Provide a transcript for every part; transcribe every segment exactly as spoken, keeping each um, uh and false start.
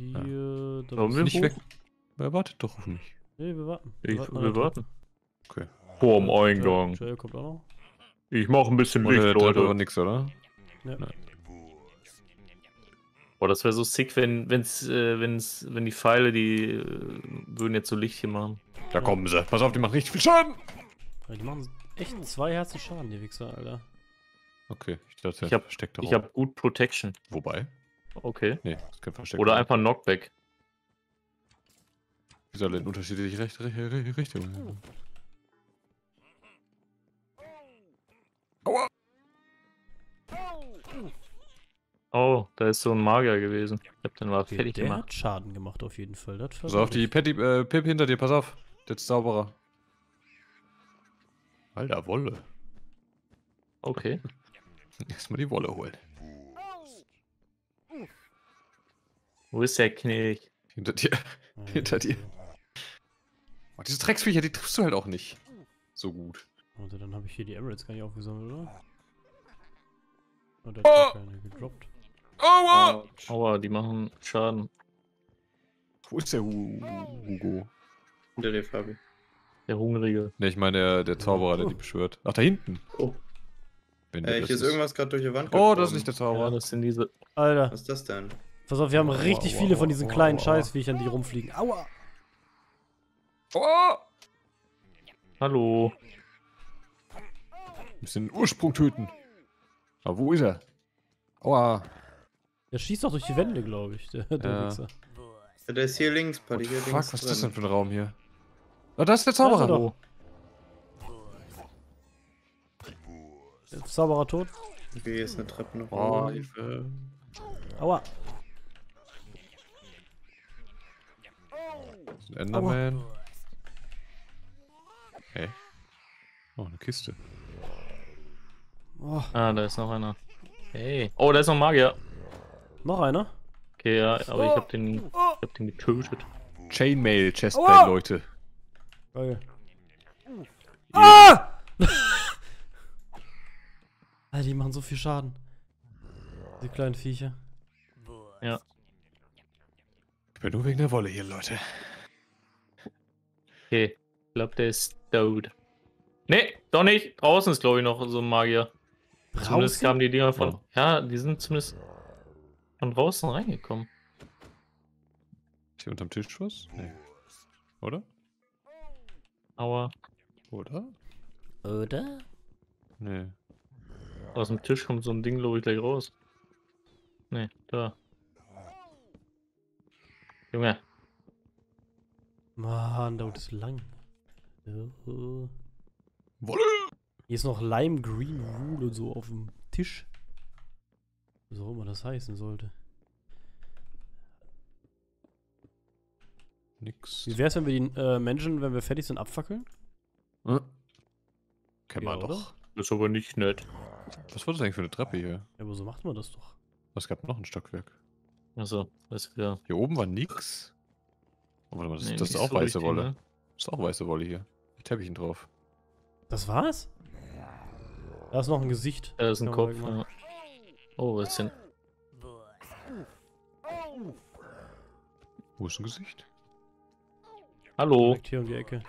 hier... Da Warum wir müssen nicht wir weg? Wer wartet doch auf mich? Nee, wir warten. Ich, warten an wir der warten. Treppe. Okay. Vorm Joel- Eingang. Joel kommt auch noch. Ich mach ein bisschen Unter Licht, der Treppe war Leute. nix, oder? Ja. Nein. Boah, das wäre so sick, wenn, wenn's, äh, wenn's, wenn die Pfeile, die äh, würden jetzt so Licht hier machen. Da kommen sie. Pass auf, die machen richtig viel Schaden. Ja, die machen echt zwei Herzen Schaden, die Wichser, Alter. Okay, ich dachte, Ich hab- versteckt Ich habe gut Protection. Wobei? Okay. Nee, das ist kein Versteck. Oder einfach Knockback. Die sind alle in unterschiedliche Recht, Recht, Recht, Richtungen. Aua! Oh, da ist so ein Magier gewesen. Ich hab den mal Okay, fertig der gemacht. hat Schaden gemacht auf jeden Fall. Das Pass auf, die Patty, äh, Pip hinter dir, pass auf. Der ist Zauberer. Alter, Wolle. Okay. Erstmal die Wolle holen. Wo ist der Knilch? Hinter dir. hinter dir. Oh, diese Drecksviecher, die triffst du halt auch nicht. So gut. Warte, dann habe ich hier die Emeralds gar nicht aufgesammelt, oder? Oh, der Oh! hat gar keine gedroppt. Aua! Aua, die machen Schaden. Wo ist der Hu Hugo? Hinter dir, Fabi. Der Hungrige. Ne, ich meine der, der Zauberer, der die beschwört. Ach, da hinten. Oh. Wenn Äh, der hier das ist irgendwas gerade durch die Wand Oh, das ist geflogen. nicht der Ja, Zauberer. das sind diese. Alter, Was ist das denn? pass auf, wir haben Aua, richtig aua, viele von aua, diesen aua, kleinen aua. Scheißviechern, die rumfliegen. Aua! Aua! Hallo. Wir müssen den Ursprung töten. Aber wo ist er? Aua. Der schießt doch durch die Wände, glaube ich, der, der Ja. Wichser. Ja, der ist hier links, What Paddy, the hier fuck, links. was ist das drin. denn für ein Raum hier? Ah, da ist der Da ist er Zauberer. doch. Der Zauberer tot. Okay, hier ist eine Treppe noch. Oh, oben. Hilfe. Aua. Das ist ein Enderman. Hä? Oh, eine Kiste. Oh, Ah, da ist noch einer. Hey. Oh, da ist noch ein Magier. noch einer? Okay, ja, aber ich hab den, ich hab den getötet. Chainmail Chestplate, Aua! Leute. Geil. Ah! Alter, die machen so viel Schaden. Die kleinen Viecher. Ja. Ich bin nur wegen der Wolle hier, Leute. Okay. Ich glaube, der ist tot. Nee, doch nicht. Draußen ist, glaube ich, noch so ein Magier. Zumindest Draußen? kamen die Dinger von. Oh. Ja, die sind zumindest von draußen reingekommen. Ist hier unterm Tisch was? Nee. Oder? Aua. Oder? Oder? Nee. Aus dem Tisch kommt so ein Ding, glaube ich, gleich raus. Nee, da. Junge. Mann, dauert es lang. Oh. Wolle! Hier ist noch Lime Green Rule und so auf dem Tisch. Was auch immer das heißen sollte. Nix. Wie wär's, wenn wir die äh, Menschen, wenn wir fertig sind, abfackeln? Hm? Kennen wir Ja, oder? doch. Das ist aber nicht nett. Was war das eigentlich für eine Treppe hier? Ja, aber so macht man das doch. Es gab noch ein Stockwerk. Also, das ist wieder. Hier oben war nix. Oh, warte mal, das, Nee, das ist nicht auch so weiße richtig, Wolle. ne? Das ist auch weiße Wolle hier. Mit Teppichen drauf. Das war's? Da ist noch ein Gesicht. Da ist ein Kann Kopf. man Ja. Oh, was ist denn? Wo ist ein Gesicht? Hallo. Direkt hier um die Ecke.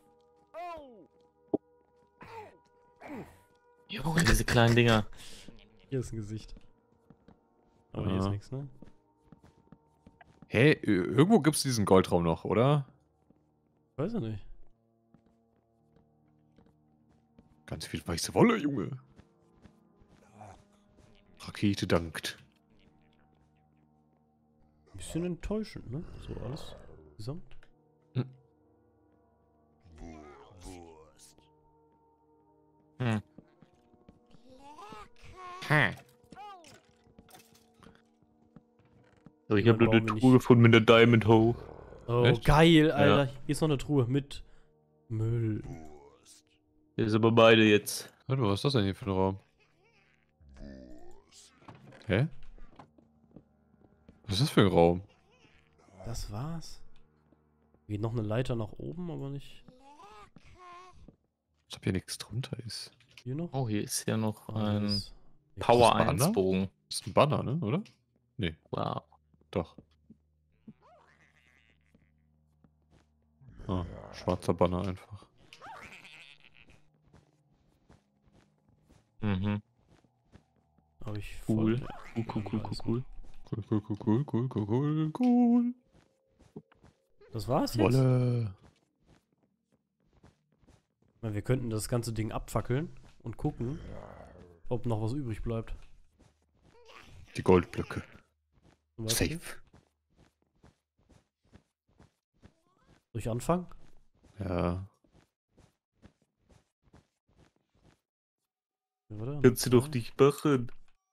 Junge, diese kleinen Dinger. Hier ist ein Gesicht. Aber hier ist Ja. nichts, ne? Hä? Hey, irgendwo gibt's diesen Goldraum noch, oder? Weiß ich nicht. Ganz viel weiße Wolle, Junge. Rakete dankt. Ein bisschen enttäuschend, ne? So alles gesamt. Hm. So, ich Ja, habe eine brauchen wir Truhe nicht. gefunden mit der Diamond Hoe. Oh, Echt? geil, Alter. Hier ist noch eine Truhe mit Müll. Hier sind aber beide jetzt. Warte mal, was ist das denn hier für ein Raum? Hä? Was ist das für ein Raum? Das war's. Geht noch eine Leiter nach oben, aber nicht Als ob hier nichts drunter ist. hier noch. Oh, hier ist ja noch Ah, hier ein ist- Power Banner? eins Bogen. Das ist ein Banner, ne? Oder? Wow. Doch. Schwarzer Banner einfach. Mhm. Hab ich Cool. voll- Cool, cool, cool, cool, cool. Cool, cool, cool, cool, cool, cool, cool, cool. Das war's jetzt? Wolle. Na, wir könnten das ganze Ding abfackeln und gucken, ob noch was übrig bleibt. Die Goldblöcke. Zum Beispiel. Safe. Soll ich anfangen? Ja. Ja, warte, Kannst du doch zwei. nicht machen.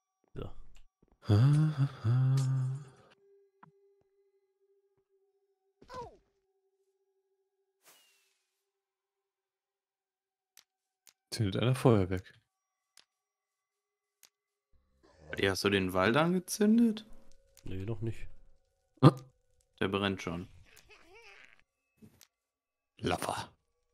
Zündet einer Feuerwerk. Die hast du den Wald angezündet? Nee, noch nicht. Der brennt schon. Lava.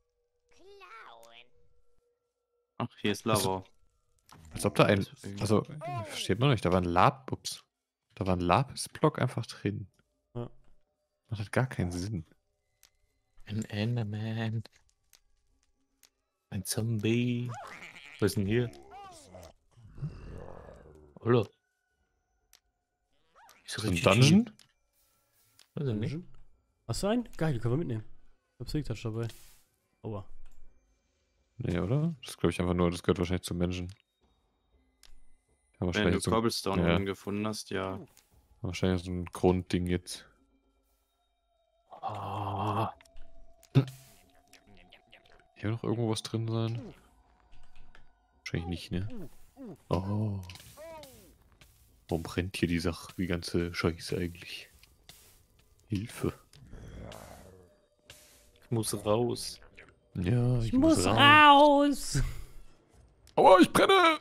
Ach, hier ist Lava. Als ob da ein. Also, versteht man nicht, da war ein Lab. Ups. Da war ein Lapis-Block einfach drin. Ja. Das hat gar keinen Sinn. Ein Enderman. Ein Zombie. Was ist denn hier? Hallo. Ist Ist das ein Dungeon? Weiß ich nicht. Dungeon? Hast du einen? Geil, können wir mitnehmen. Ich hab Silk Touch dabei. Aua. Nee, oder? Das glaube ich einfach nur, das gehört wahrscheinlich zum Menschen. Ja, Wenn du wahrscheinlich, so, Cobblestone ja. unten gefunden hast, ja. wahrscheinlich so ein Grundding jetzt. Ah, Hier noch irgendwo was drin sein? Wahrscheinlich nicht, ne? Oh. Warum brennt hier die Sache, die ganze Scheiße eigentlich? Hilfe. ich muss raus. Ja, Ich, muss raus! Aua, ich brenne!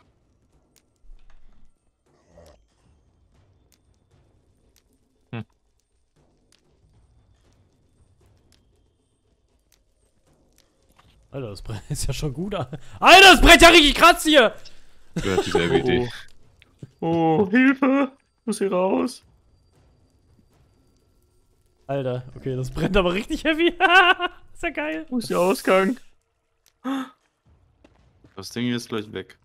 Alter, das brennt ist ja schon gut. Alter, das brennt ja richtig krass hier! Gehört dieselbe Idee. Oh, Hilfe! Ich muss hier raus. Alter, okay, das brennt aber richtig heavy. Ist ja geil. Wo ist der Ausgang? Das Ding ist gleich weg.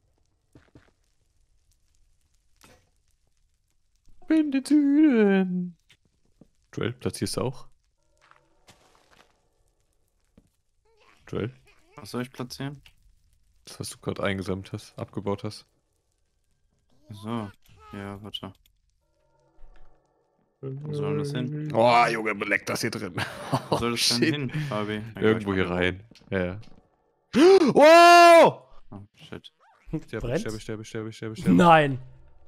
Bin den Süden. Joel, platzierst du auch? Joel, Was soll ich platzieren? das, was du gerade eingesammelt hast, abgebaut hast. So. Ja, warte. Wo soll das hin? Oh, Junge, beleckt das hier drin. Wo soll das denn shit. hin, Fabi? Ja, Irgendwo gleich hier mal. rein. Ja, ja. Oh! Oh, shit. Sterbe, Brennt? sterbe, sterbe, sterbe, sterbe, sterbe. Nein.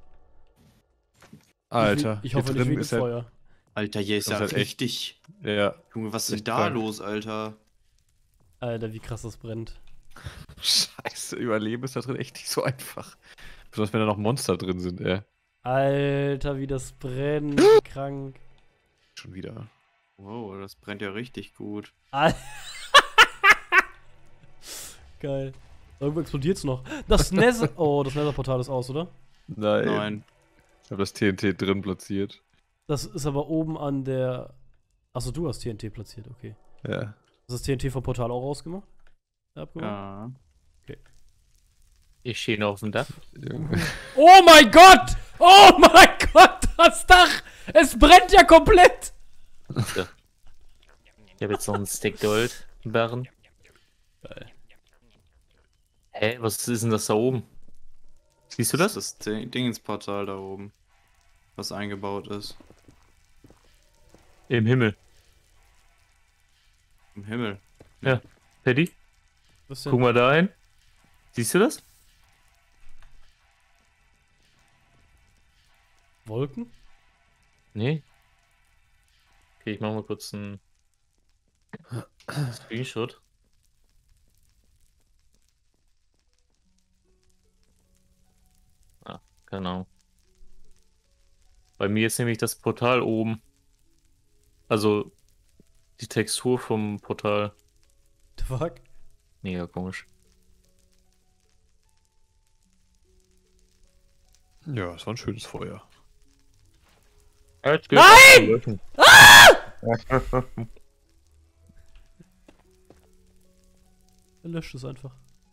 Alter, Ich, ich hoffe hier nicht drin wegen ist halt, Feuer. Alter, hier ist Das ja ist halt echt- richtig. ja, Junge, was ist denn echt da krank. los, Alter? Alter, wie krass das brennt. scheiße, Überleben ist da drin echt nicht so einfach. Besonders wenn da noch Monster drin sind, ey. Alter, wie das brennt. Wie krank. Schon wieder. Wow, das brennt ja richtig gut. Al Geil. Irgendwo explodiert's noch. Das Nether. Oh, das Nether-Portal ist aus, oder? Nein. Nein. Ich habe das T N T drin platziert. Das ist aber oben an der. Achso, du hast T N T platziert, okay. Ja. Hast du das T N T vom Portal auch rausgemacht? Abgemacht? Ja. Ich stehe noch auf dem Dach. Junge. Oh mein Gott! Oh mein Gott, das Dach! Es brennt ja komplett! Ich habe jetzt noch einen Stack Gold. Barren. Geil. Hä, was ist denn das da oben? Siehst du das? Das ist das Ding Ding ins Portal da oben. Was eingebaut ist. Im Himmel. Im Himmel. Paddy, Was denn? guck mal da hin. Siehst du das? Wolken? Nee. Okay, ich mach mal kurz einen Screenshot. Ah, keine Ahnung. Bei mir ist nämlich das Portal oben. Also die Textur vom Portal. The fuck? Mega komisch. Ja, es war ein schönes Feuer. Nein! Er löscht es einfach.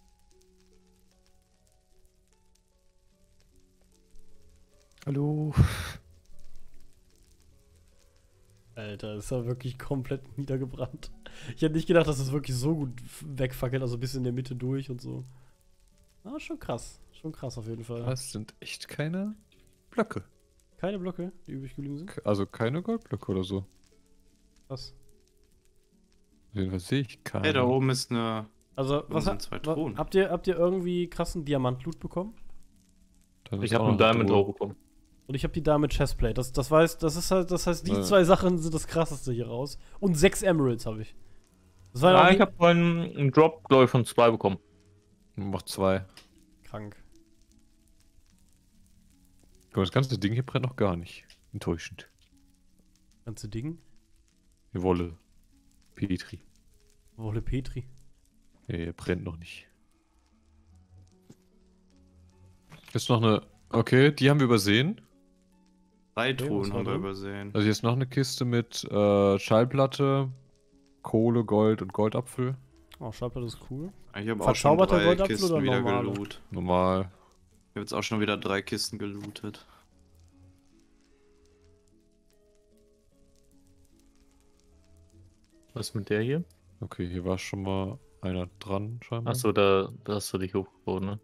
Hallo. Alter, ist ja wirklich komplett niedergebrannt. Ich hätte nicht gedacht, dass es wirklich so gut wegfackelt, also bis in der Mitte durch und so. Ah, schon krass. Schon krass auf jeden Fall. Das sind echt keine Blöcke. Keine Blöcke, die übrig geblieben sind? Also keine Goldblöcke oder so. Was? Auf jeden Fall sehe ich keine. Hey, da oben ist eine. Also, Oben was sind ha zwei wa Truhen. habt ihr, habt ihr irgendwie krassen Diamant-Loot bekommen? Dann Ich ist habe auch einen noch eine Diamond Truhe. Toe bekommen. Und ich habe die Diamond Chestplate. Das, das, weiß, das, ist halt, das heißt, die Ja. zwei Sachen sind das krasseste hier raus. Und sechs Emeralds habe ich. Das war ja Ja, auch ich habe vorhin einen Drop, glaube ich, von zwei bekommen. Macht zwei. krank. Guck mal, das ganze Ding hier brennt noch gar nicht. Enttäuschend. Ganze Ding. Die Wolle. Petri. Wolle Petri. Nee, brennt noch nicht. Ist noch eine. Okay, die haben wir übersehen. Drei Okay, was Truhen war haben wir drin? übersehen. Also hier ist noch eine Kiste mit äh, Schallplatte, Kohle, Gold und Goldapfel. Oh, Schallplatte ist cool. Ich habe auch schon Verzauberte drei Goldapfel Kisten oder wieder normale? gelootet. Normal. Ich habe jetzt auch schon wieder drei Kisten gelootet. Was ist mit der hier? Okay, hier war schon mal einer dran, scheinbar. Achso, da, da hast du dich hochgebaut, ne?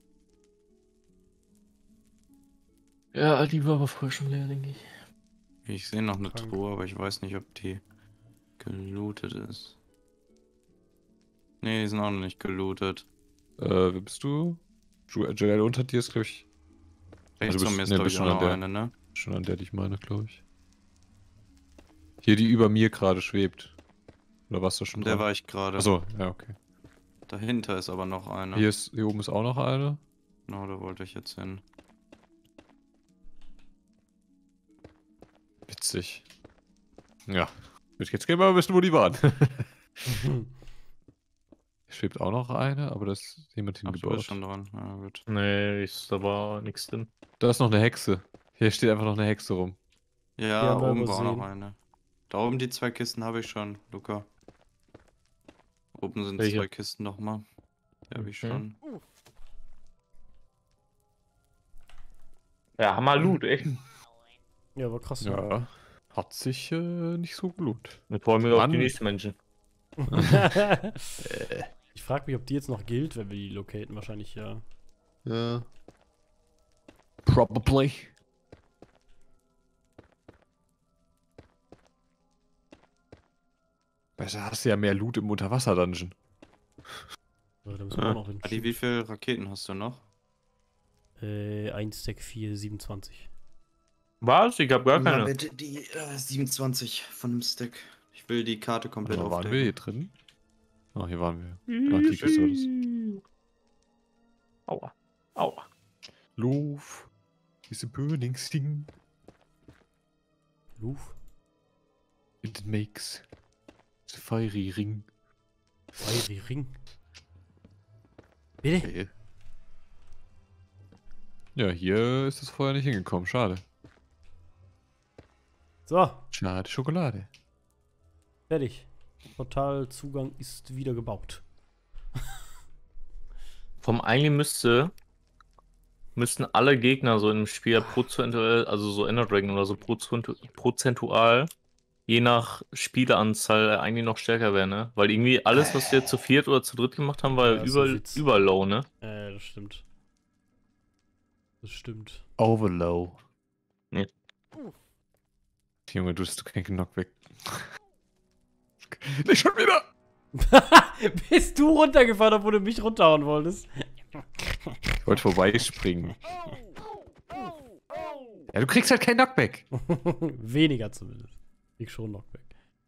Ja, die war aber vorher schon leer, denke ich. Ich sehe noch eine Krank. Truhe, aber ich weiß nicht, ob die gelootet ist. Nee, die sind auch noch nicht gelootet. Äh, wer bist du? Ju- Joel, unter dir ist, glaube ich, Rechts bist- von mir ist, nee, glaube bist ich, schon auch an noch der- eine, ne? schon an der, die ich meine, glaube ich. Hier, die über mir gerade schwebt. Oder warst du schon Und der dran? war ich gerade. Achso, ja, okay. Dahinter ist aber noch eine. Hier, ist, hier oben ist auch noch eine. Genau, da wollte ich jetzt hin. Witzig. Ja. Jetzt gehen wir mal wissen, wo die waren. Hier schwebt auch noch eine, aber da ist jemand Ach, du hingebaut. bist schon dran. Ja, gut. Nee, ist, da war nichts drin. Da ist noch eine Hexe. Hier steht einfach noch eine Hexe rum. Ja, haben wir oben war auch noch übersehen. eine. Da oben die zwei Kisten habe ich schon, Luca. Oben sind Welche? zwei Kisten nochmal. Die habe ich Okay. schon. Ja, Hammer Loot, echt. Ja, war krass. Ja. Hat sich äh, nicht so gelohnt. Ich freue mich auf Mann. die nächsten Menschen. Ich frage mich, ob die jetzt noch gilt, wenn wir die locaten. Wahrscheinlich ja. Ja. Probably. Weißt du, hast du ja mehr Loot im Unterwasser-Dungeon. So, da müssen wir auch noch hin. Adi, wie viele Raketen hast du noch? Äh, ein Stack vier, siebenundzwanzig. Was? Ich hab gar Na, keine. bitte die äh, siebenundzwanzig von dem Stack. Ich will die Karte komplett Wo waren aufdecken. wir hier drin? Oh, hier waren wir. Ah, die Kiste war das. Aua. Aua. Loof. Is a burning thing. Luf. It makes the fiery ring. Fiery Ring. Bitte? Okay. Ja, hier ist es vorher nicht hingekommen. Schade. So, Schade Schokolade. fertig. Portalzugang ist wieder gebaut. Vom eigentlich müsste. Müssten alle Gegner so im Spiel prozentual, also so Ender Dragon oder so prozentu- prozentual, je nach Spieleranzahl eigentlich noch stärker werden, ne? Weil irgendwie alles, was wir zu viert oder zu dritt gemacht haben, war Ja, ja, ist ein über, Witz. über low, ne? Äh, das stimmt. Das stimmt. Overlow. Nee. Junge, du hast keinen Knockback. Nicht schon wieder! Bist du runtergefahren, obwohl du mich runterhauen wolltest? Ich wollte vorbeispringen. Ja, du kriegst halt kein Knockback. Weniger zumindest. Ich schon Knockback.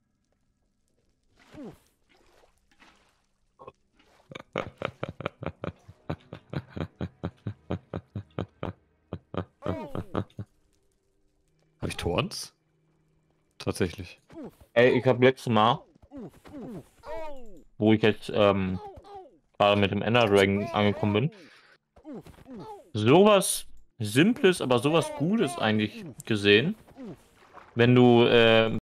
Habe ich Torns? Tatsächlich. Ey, ich hab letztes Mal, wo ich jetzt ähm, gerade mit dem Ender Dragon angekommen bin, sowas Simples, aber sowas Gutes eigentlich gesehen. Wenn du äh,